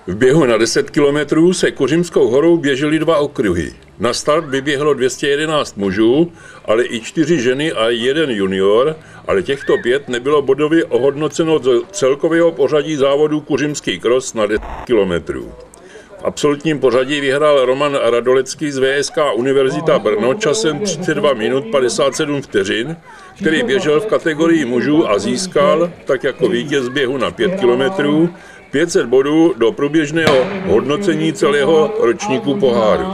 V běhu na 10 kilometrů se Kuřimskou horou běžely 2 okruhy. Na start vyběhlo 211 mužů, ale i 4 ženy a 1 junior, ale těchto 5 nebylo bodově ohodnoceno z celkového pořadí závodu Kuřimský cross na 10 kilometrů. V absolutním pořadí vyhrál Roman Radolecký z VSK Univerzita Brno časem 32 minut 57 vteřin, který běžel v kategorii mužů a získal, tak jako vítěz běhu na 5 kilometrů, 500 bodů do průběžného hodnocení celého ročníku poháru.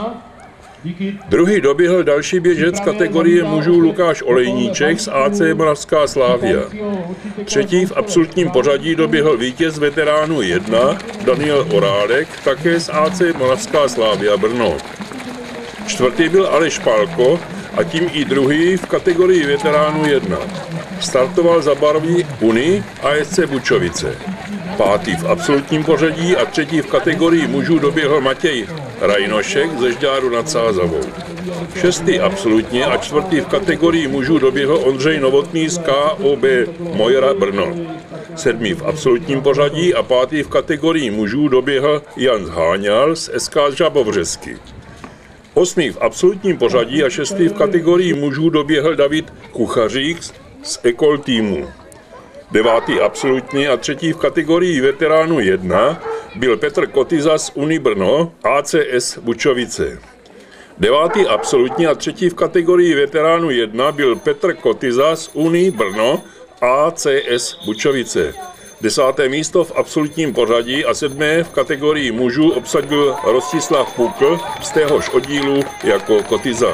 Druhý doběhl další běžec kategorie mužů Lukáš Olejníček z AC Moravská Slavia. Třetí v absolutním pořadí doběhl vítěz veteránů 1 Daniel Orálek, také z AC Moravská Slavia Brno. Čtvrtý byl Aleš Pálko a tím i druhý v kategorii veteránů 1. Startoval za barvy Uni ASC Bučovice. Pátý v absolutním pořadí a třetí v kategorii mužů doběhl Matěj Rajnošek ze Žďáru nad Sázavou. Šestý absolutně a čtvrtý v kategorii mužů doběhl Ondřej Novotný z KOB Mojra Brno. Sedmý v absolutním pořadí a pátý v kategorii mužů doběhl Jan Háňal z SK Žabovřesky. Osmý v absolutním pořadí a šestý v kategorii mužů doběhl David Kuchařík z Ekol týmu. Devátý absolutně a třetí v kategorii veteránů 1 byl Petr Kotyza z Uni Brno ACS Bučovice. Devátý absolutně a třetí v kategorii veteránů 1 byl Petr Kotyza z Uni Brno ACS Bučovice. 10. místo v absolutním pořadí a 7. v kategorii mužů obsadil Rostislav Pukl z téhož oddílu jako Kotyza.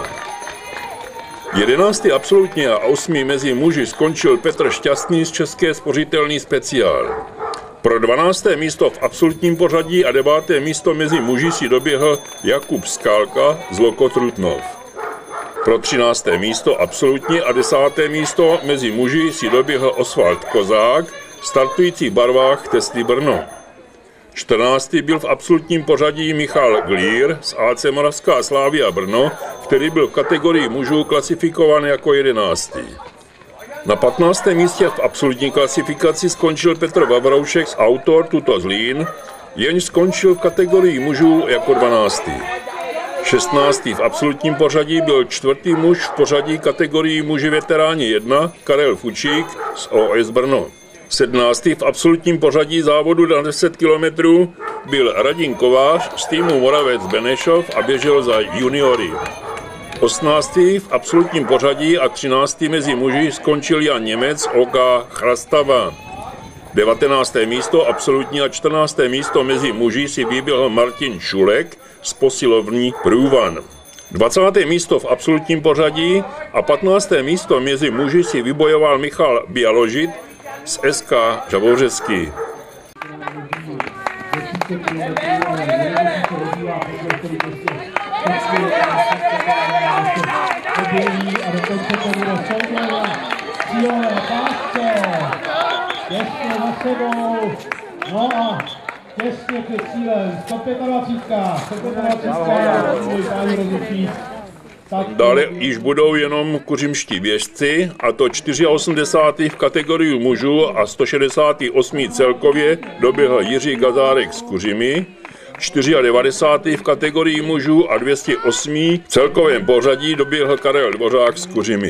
11. absolutně a 8. mezi muži skončil Petr Šťastný z České spořitelny Speciál. Pro 12. místo v absolutním pořadí a 9. místo mezi muži si doběhl Jakub Skálka z Lokot Trutnov. Pro 13. místo absolutně a 10. místo mezi muži si doběhl Osvald Kozák, startující v barvách Testy Brno. 14. byl v absolutním pořadí Michal Glír z AC Moravská Slavia Brno, který byl v kategorii mužů klasifikován jako 11. Na 15. místě v absolutní klasifikaci skončil Petr Vavroušek z Autor Tuto Zlín, jenž skončil v kategorii mužů jako 12. 16. v absolutním pořadí byl čtvrtý muž v pořadí kategorii muži veteráni 1 Karel Fučík z OS Brno. 17. v absolutním pořadí závodu na 10 kilometrů byl Radim Kovář z týmu Moravec Benešov a běžel za juniory. 18. v absolutním pořadí a 13. mezi muži skončil Jan Němec OK Chrastava. 19. místo absolutní a 14. místo mezi muži si vyběhl Martin Šulek z posilovní Průvan. 20. místo v absolutním pořadí a 15. místo mezi muži si vybojoval Michal Bialožit z SK Žabovřesky. Dále již budou jenom kuřimští běžci, a to 84. v kategorii mužů a 168. celkově doběhl Jiří Gazárek z Kuřimy, 94. v kategorii mužů a 208. v celkovém pořadí doběhl Karel Dvořák z Kuřimy.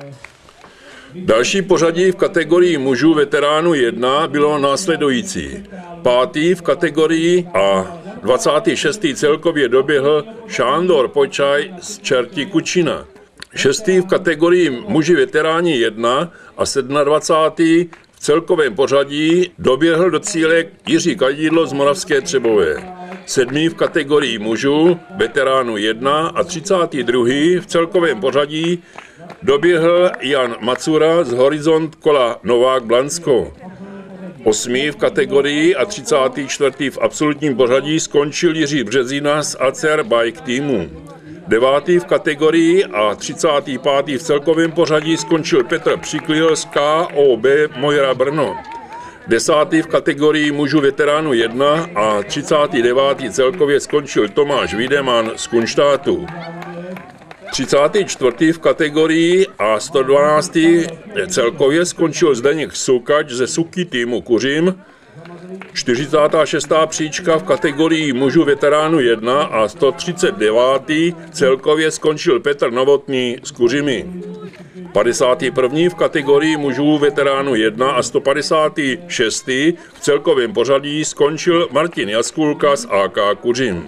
Další pořadí v kategorii mužů veteránů 1 bylo následující. 5. v kategorii a 26. celkově doběhl Šándor Počaj z Čerti Kučina. 6. v kategorii muži veteráni 1 a 27. v celkovém pořadí doběhl do cíle Jiří Kadidlo z Moravské Třebové. 7. v kategorii mužů veteránů 1 a 32. v celkovém pořadí doběhl Jan Macura z Horizont kola Novák Blansko. 8. v kategorii a 34. v absolutním pořadí skončil Jiří Březina z Acer Bike týmu. 9. v kategorii a 35. v celkovém pořadí skončil Petr Přiklil z KOB Mojra Brno. 10. v kategorii mužů veteránů 1 a 39. celkově skončil Tomáš Wiedemann z Kunštátu. 34. v kategorii a 112. celkově skončil Zdeněk Sukač ze Suky týmu Kuřim. 46. příčka v kategorii mužů veteránů 1 a 139. celkově skončil Petr Novotný z Kuřimy. 51. v kategorii mužů veteránů 1 a 156. v celkovém pořadí skončil Martin Jaskulka z AK Kuřim.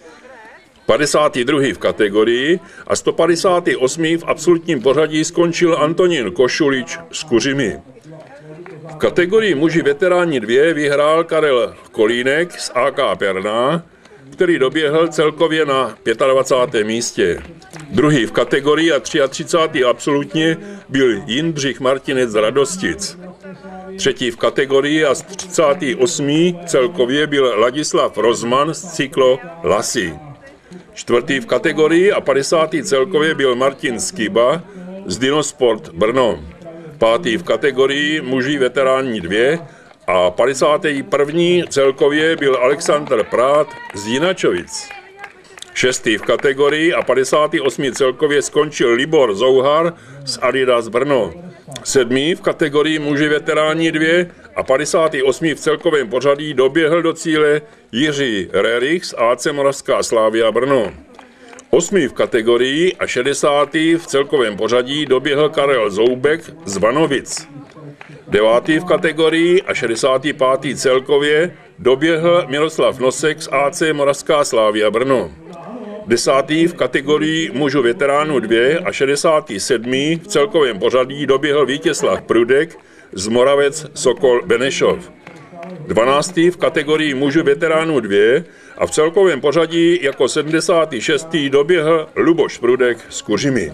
52. v kategorii a 158. v absolutním pořadí skončil Antonín Košulič z Kuřimy. V kategorii muži veteráni 2 vyhrál Karel Kolínek z AK Perná, který doběhl celkově na 25. místě. Druhý v kategorii a 33. absolutně byl Jindřich Martinec z Radostic. Třetí v kategorii a 38. celkově byl Ladislav Rozman z cyklo Lasy. Čtvrtý v kategorii a 50. celkově byl Martin Skiba z Dinosport Brno. Pátý v kategorii muži veteráni 2 a 51. celkově byl Alexander Prát z Jinačovic. Šestý v kategorii a 58. celkově skončil Libor Zouhar z Adidas Brno. Sedmý v kategorii muži veteráni 2 a 58. v celkovém pořadí doběhl do cíle Jiří Rerich z AC Moravská Slavia Brno. 8. v kategorii a 60. v celkovém pořadí doběhl Karel Zoubek z Vanovic. 9. v kategorii a 65. celkově doběhl Miroslav Nosek z AC Moravská Slavia Brno. 10. v kategorii mužů veteránů 2 a 67. v celkovém pořadí doběhl Vítězslav Prudek z Moravec Sokol Benešov. 12. v kategorii mužů veteránů 2 a v celkovém pořadí jako 76. doběhl Luboš Prudek z Kuřimy.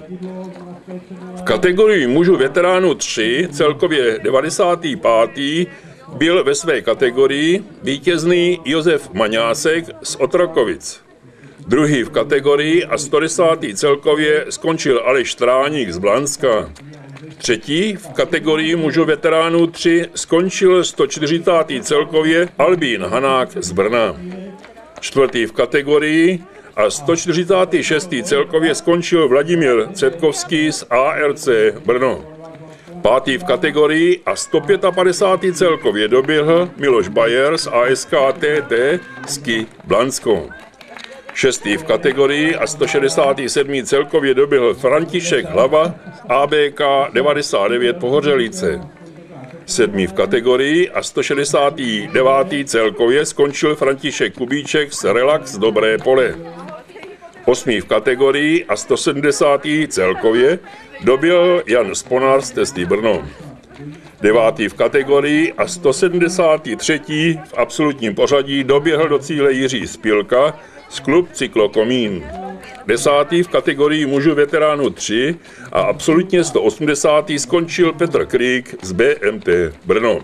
V kategorii mužů veteránů 3 celkově 95. byl ve své kategorii vítězný Josef Maňásek z Otrokovic. Druhý v kategorii a 110. celkově skončil Aleš Stráník z Blanska. Třetí v kategorii mužů veteránů 3 skončil 140. celkově Albín Hanák z Brna. Čtvrtý v kategorii a 146. celkově skončil Vladimír Cetkovský z ARC Brno. Pátý v kategorii a 155. celkově doběhl Miloš Bajer z ASK TT Ski Blansko. Šestý v kategorii a 167. celkově doběhl František Hlava ABK 99 Pohořelice. Sedmý v kategorii a 169. celkově skončil František Kubíček z Relax Dobré Pole. Osmý v kategorii a 170. celkově doběhl Jan Sponar z Testy Brno. Devátý v kategorii a 173. v absolutním pořadí doběhl do cíle Jiří Spilka z klub Cyklo Komín. 10. v kategorii mužů veteránů 3 a absolutně 180. skončil Petr Krík z BMT Brno.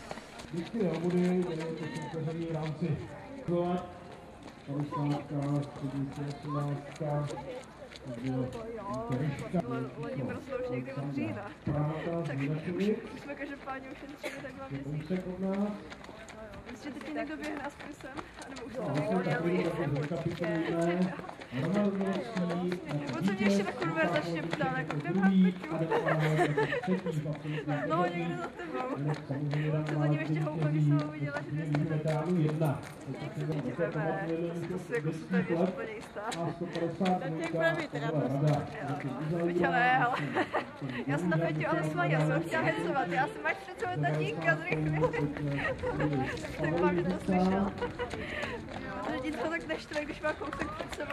Oni prostě už někdy od října. Tak už jsme každopádně ušetřili tak 2 měsíce. Myslím, že teď někdo běhne aspoň sem, anebo už to neví. Nebo co mě ještě na konverzačně ptám, jako kde máš Peťu? No, někde za tebou. Co za ním ještě houpa, když jsem ho viděla, že jsi jak se teď veme, to si jako super věř úplně jistá. Tak jak bude mít radost. Ale já jsem na Peťu ale svají, já jsem ho chtěla hecovat, já jsem máš před sebou tatínka zrychli. Tak doufám, že to slyšel. Že ti to tak neštve, když má kousek před sebou,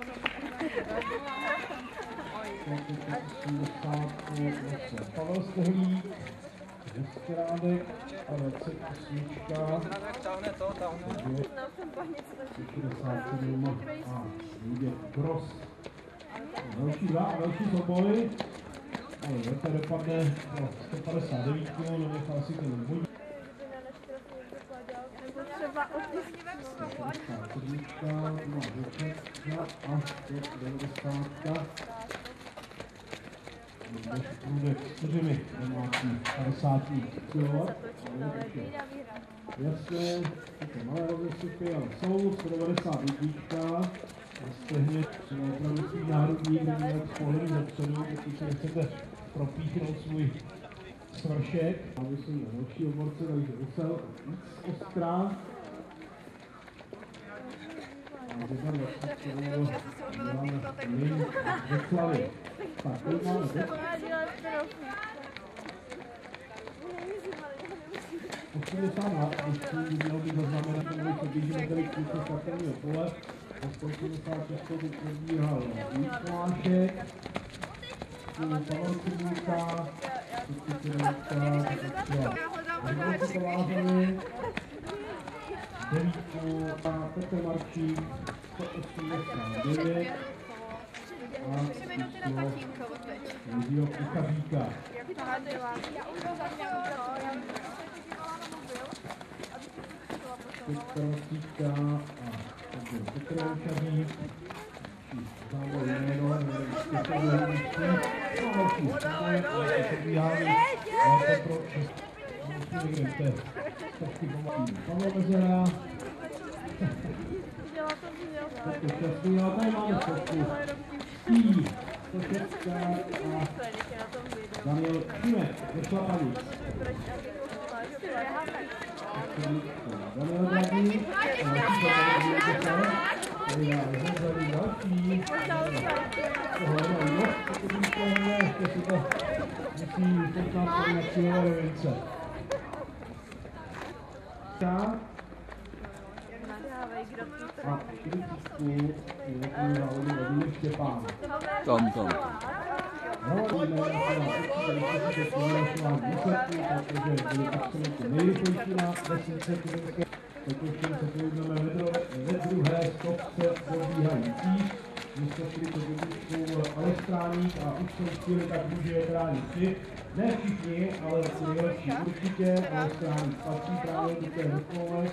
Pavel Stehlík, Deskrádek a 28. a Luděk Gross. Další dva a další soubory, ale Vete dopadne pro 159, nenechal si ten boj. Třeba odtiskneme slovo. Čtyřmi domácí 50 kg. Jasně, tyto malé rozestupy, ale jsou 190 lidíčka. Stehně opravdu svý národní, kde měl z pohledu zepředu, pokud se nechcete propíchnout svůj Svršek. A myslím, na další oborce, takže Usel víc ostrá. Tak, tady máme posledně sám ještě mělo by zaznamenat, že se blížíme tady k konci startovního pole. Po 186 teď probíhal Mikulášek, Pavel Kubulka, devítku a Petr Marčík, 189 a Jiřího Kuchaříka. Petr Marčíka a Petr Marčík. Závod jméno, Pavel Bezera. Šťastný, ale tady máme stovku. Stí, 106 a Daniel Šimek ze Šlapanic. Daniel Dragý, tady já vezem další. Tohle je dost, pokud výsledně, ještě si to musí 15 na cílové rovince. A 40 je takový závodní Vladimír Štěpán. Tam. Závodní jména se na určitě výsledky, protože byli absolutně nejrychlejší na vesnice Kudenské. Teď se pojedneme ve druhé stopce dobíhající. Vyskočili to Kudenkou Aleš Stráník a už jsou chvíli, tak může je tránit. Ne všichni, ale nejlepší určitě. Aleš Stráník patří právě do té vrcholové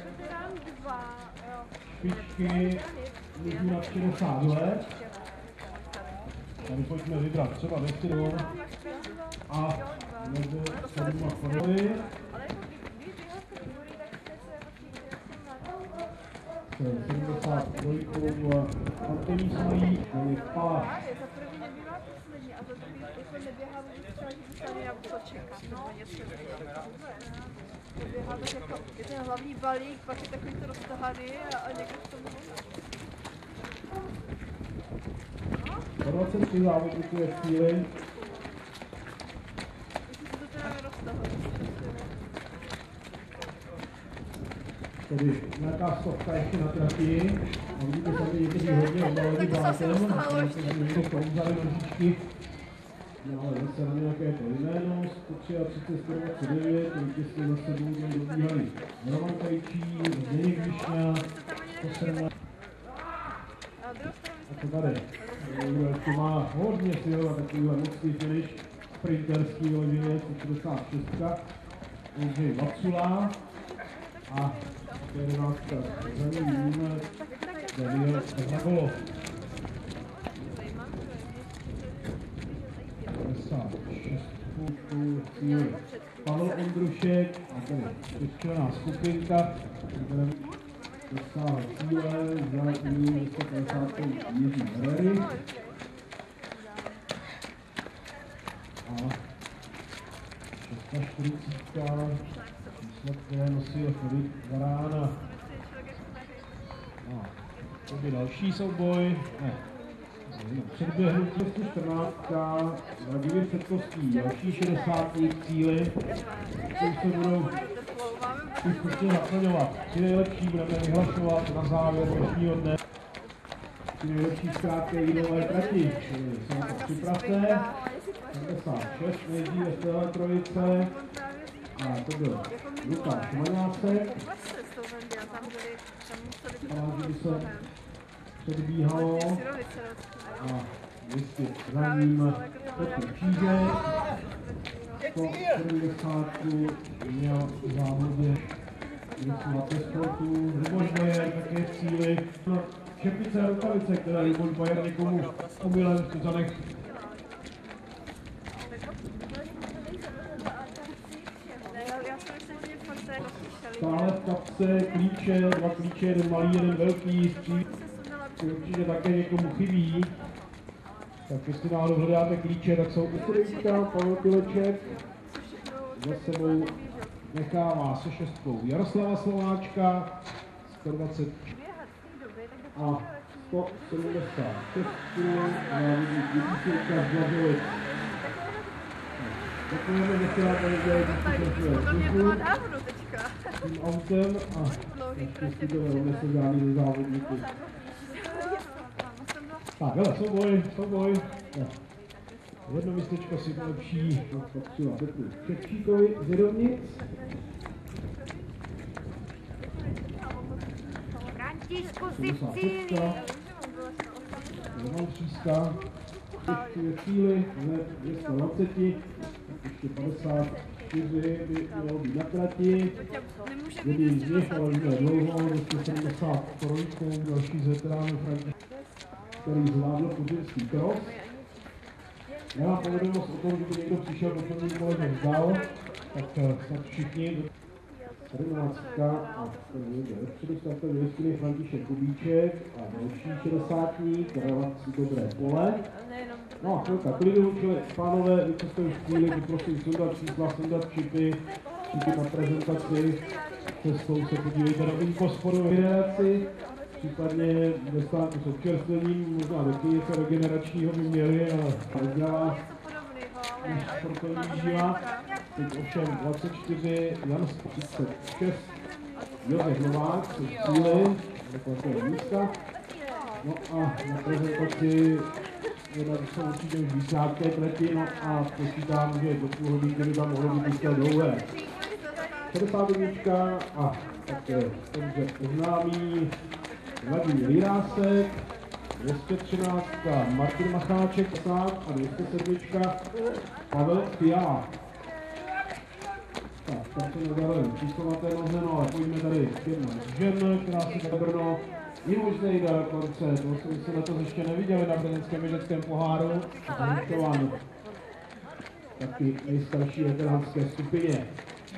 špičky lidí nad 60 let. Tady pojďme vybrat třeba 200 a nebo 7 Forovi. 72 Antoní Salí, Filip Palaš. Je ten hlavní balík, pak je takový to roztahaný a někdo v tom Po 23 závodníků je chvíli. jestli se to teda neroztahuje. Tedy nějaká stovka ještě na trati. A vidíte tady někteří hodně obalení blátem, protože někdo kouzali nožičky. No ale zase na nějaké to jméno, 133, 129, vítězství za sebou dobíhali Roman Krejčí, Zdeněk Višňa, 117. A co tady? Někdo ještě má hodně sil a takovýhle mocný finish, sprinterský vyloženě, 166. Ondřej Vacula a 11. za ním Daniel Zagolov. 56. Pavel Ondrušek a tady čtyřčlenná skupinka, která dosáhla cíle za ním 150. Jiří Herery. A 640. číslo, které nosil Filip Varána. A to by další souboj. Ne. Předběhnutí 114. Vladimír Předkovský, další 60 v cíli. To už se budou skutečně naplňovat. Ty nejlepší budeme vyhlašovat na závěr dnešního dne. Ty nejlepší zkrátky jídové trati. Se na to připravte. 76 nejdříve z téhle trojice. A to byl Lukáš Maňásek. A že by se předbíhalo. A ještě za ním Petr Čížek, 170 měl v závodě na sportu, Luboš Bajer také v cíli. Šepice a rukavice, které Luboš Bajer někomu omylem zanech. Stále v kapse klíče, 2 klíče, jeden malý, jeden velký, určitě také někomu chybí. Tak jestli náhodou hledáte klíče, tak jsou u Strýčka, Pavel Pileček, za sebou nechává se 6 Jaroslava Slováčka, 120 a 176 a vidíte ukaz Blažovic. Děkujeme, že jste nám tady dělali tím autem a naštěstí to neunese žádný ze závodníků. Tak, hele, souboj. Jedno místečko si polepší patřila Petru Ševčíkovi z Jedovnic. Františku si v cíli. Roman Tříska, ještě je cíli, hned 220, ještě 54 by mělo být na trati. Jedný z nich, ale už je dlouho, 273, další z veteránů František, který zvládl putinský cross. Já mám povědomost o tom, že by někdo přišel po prvním kole vzdal, tak snad všichni. 17 a vepředu startuje Jistiny František Kubíček a další 60, relací Dobré pole. No a chvilka klidu, čili pánové, vy co jste už chvíli, vyprosím sundat čísla, sundat čipy na prezentaci. Cestou se podívejte na infosporu generaci, případně ve stánku s občerstvením, možná taky něco regeneračního by měli, ale nezdělá než sportovní výživa. Teď ovšem 24, Jan 36, Josef Novák, jsou cíly, takové místa. No a na prezentaci jsou určitě už výsádké trati, no a počítám, že do půl hodinky by tam mohlo být místo dlouhé. 61 a také dobře oznámí Vladimír Jirásek, 213 Martin Macháček a 207 Pavel Fiala. Tak, tam se nezavím číslo na té noze, no ale pojďme tady firma žen, která si tady Brno i možný do konce, to jsme letos ještě neviděli na brněnském běžeckém poháru, zrušováno taky nejstarší veteránské skupině.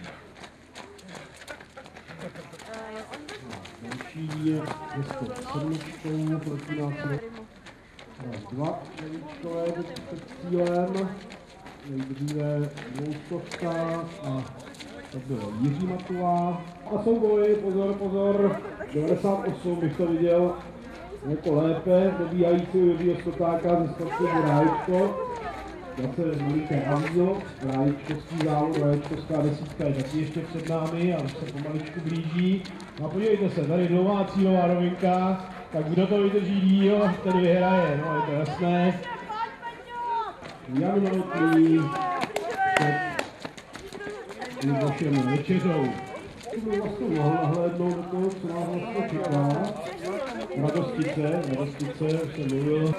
Další je 207 proti nás 2 nevíčkové před cílem. Nejdříve 200 a to bylo Jiří Matuá. A souboj, pozor, 98 bych to viděl jako lépe, dobíhající Jiřího Stotáka ze sportu Ráječko. Zase veliké avízo, ráječkovský závod, ráječkovská desítka je taky ještě před námi a už se pomaličku blíží. No a podívejte se, tady nová cílová rovinka, tak kdo to vydrží díl, ten vyhraje, no je to jasné. Jan Novotný před vašem večeřou. To by vlastně mohl nahlédnout do toho, co nás vlastně čeká. Radostice, už jsem mluvil.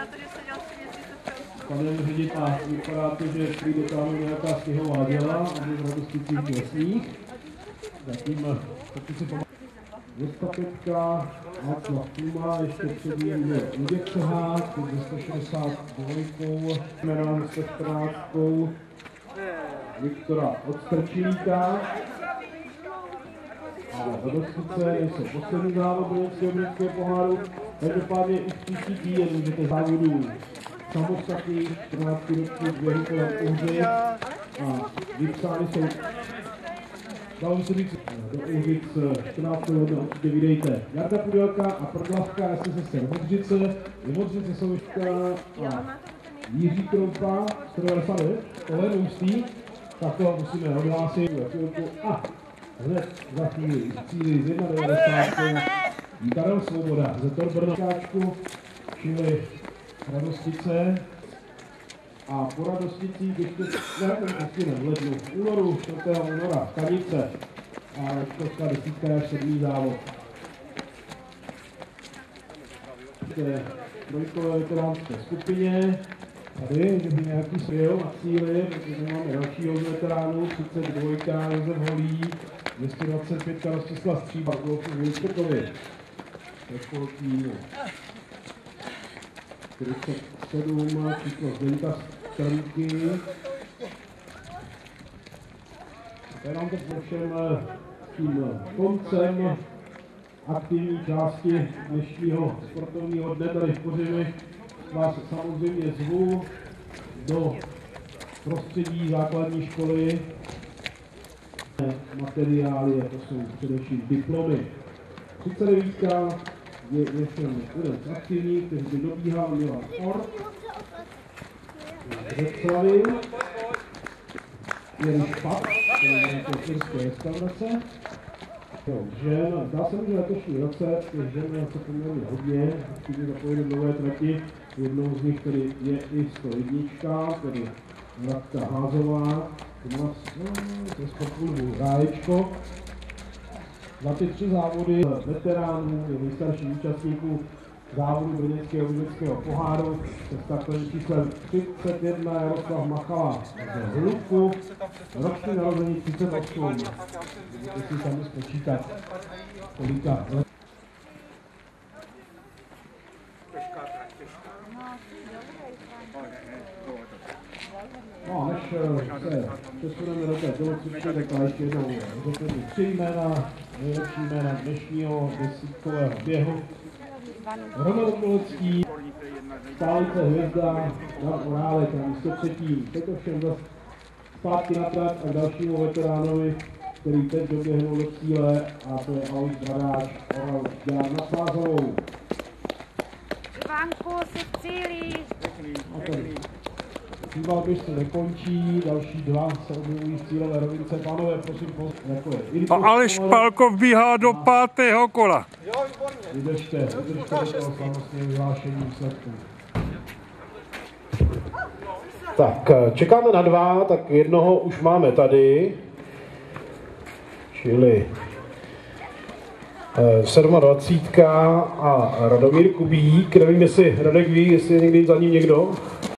Panem ředitel, vypadá to, že přijde tam nějaká sněhová děla, aby v Radosticích lesních. Zatím, pokud si pamatuju, 205, Václav Kluma, ještě před ním je Luděk Cehák, teď ze 162, jména ze 114, Viktora Odstrčilíka. A Radostice nejsou poslední závod brněnského poháru, každopádně i v příští týden můžete závodů samostatných 14 ročních běhu kolem Uhřic a vypsány jsou, dalo se říct, do Uhřic 14. ledna určitě vydejte. Jarda Pudelka a Prdlavka SSSR Modřice Sovička a Jiří Kroupa 199, tohle Ústí, tak to musíme odhlásit a hned za chvíli z cíli z 1,90 Karel Svoboda ze Tor Brnokáčku, čili Radostice a po Radosticích ještě v lednu, v únoru, 4. února, Stanice a Račkovská desítka je 7. závod. Ještě trojkové veteránské skupině, tady, kdyby nějaký svil na cíli, protože máme dalšího z veteránů, 32 Josef Holí, 225 Rostislav Stříba, Golfu Vilčekovi, Školký, 47, číslo Zdenka Strnky. Tady nám to všem tím koncem aktivní části dnešního sportovního dne tady v Kořivech vás samozřejmě zvu do prostředí základní školy materiály, jako jsou především diplomy. 39 je ještě jeden z aktivních, který by dobíhal Milan Orr. Řeclavy. Jen Špat, to je nějaké turské restaurace. Žen, zdá se mi, že letošní roce těch žen se poměrně hodně, aktivně zapojili do nové trati. Jednou z nich tedy je i 101, tedy Radka Házová, ze sportklubu Ráječko. Za ty 3 závody veteránů, nejstarších účastníků závodu brněnského uměleckého poháru se startovým číslem 31 Jaroslav Machala ze Hlubku, roční narození 38. Můžete si sami spočítat, kolika let. No a než se přesuneme do té tělocvičky, tak ještě jednou řeknu 3 jména, nejlepší jména dnešního desítkového běhu. Roman Kulecký, stálice hvězda, Dan Orálek na místě 3. Teď ovšem zase zpátky na trať a k dalšímu veteránovi, který teď doběhnul do cíle, a to je Alois Bradáč, Oral Jan Nasvázovou. Ivanku, si v cíli. Příbal se nekončí, další 2 se objevují v cílové rovince. Pánové, prosím, jako je. A Aleš Pálkov bíhá do 5. kola. Vydržte do toho slavnostního vyhlášení výsledků. Tak, čekáme na 2, tak jednoho už máme tady. Čili 27. a Radomír Kubík. Nevím, jestli Radek ví, jestli je někdy za ním někdo.